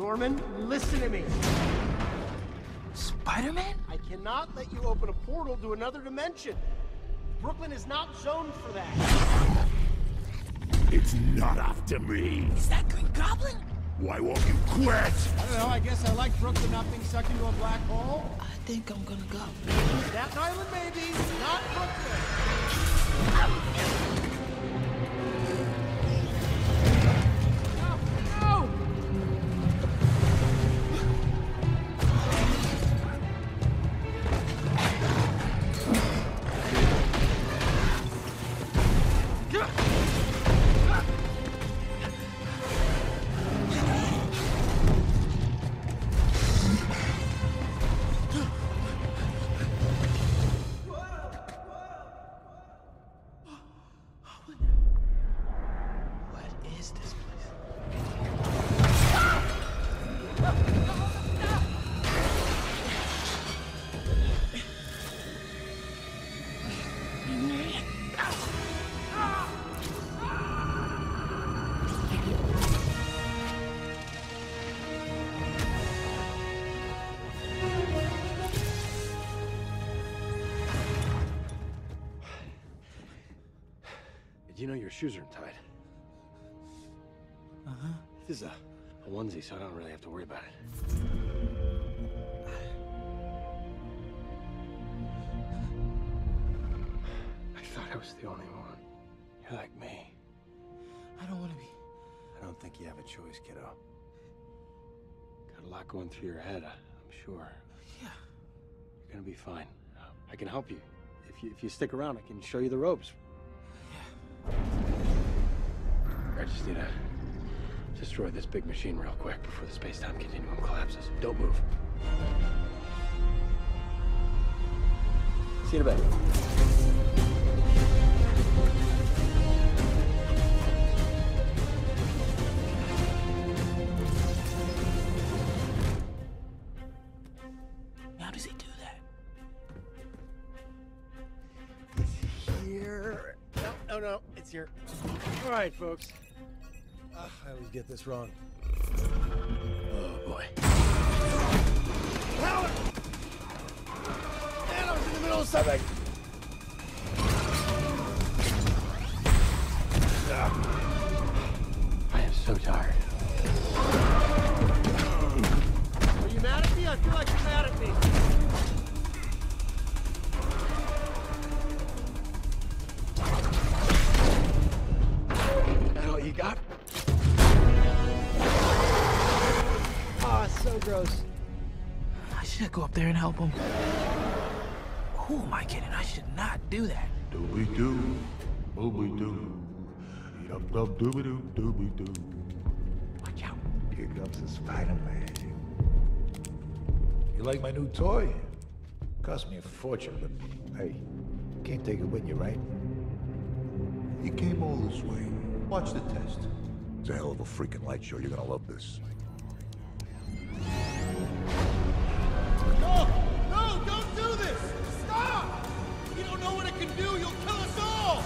Norman, listen to me. Spider-Man? I cannot let you open a portal to another dimension. Brooklyn is not zoned for that. It's not up to me. Is that Green Goblin? Why won't you quit? I don't know, I guess I like Brooklyn not being sucked into a black hole. I think I'm gonna go. Staten Island, maybe, not Brooklyn. You know your shoes are untied. Uh-huh. This is a onesie, so I don't really have to worry about it. I thought I was the only one. You're like me. I don't want to be. I don't think you have a choice, kiddo. Got a lot going through your head, I'm sure. Yeah. You're gonna be fine. I can help you. If you stick around, I can show you the ropes. I just need to destroy this big machine real quick before the space-time continuum collapses. Don't move. See you in a bit. How does he do that? It's here. No, it's here. All right, folks. I always get this wrong. Oh, boy. Prowler! Man, I was in the middle of something! I am so tired. Are you mad at me? I feel like you're mad at me. That all you got? Ah, so gross. I should go up there and help him. Who am I kidding? I should not do that. Dooby-doo, booby-doo. Dub-dub dooby-doo, dooby-doo. Watch out. Here comes the Spider-Man. You like my new toy? Cost me a fortune, but hey, can't take it with you, right? You came all this way. Watch the test. It's a hell of a freaking light show. You're gonna love this. No! No! Don't do this! Stop! You don't know what it can do! You'll kill us all!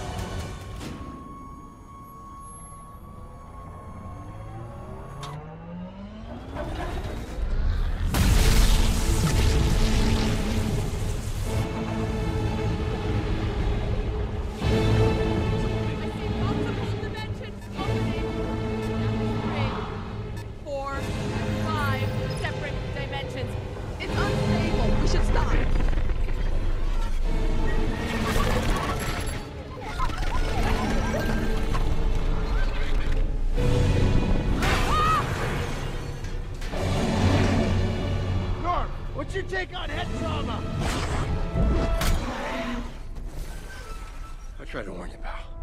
What's your take on head trauma? I tried to warn you, pal.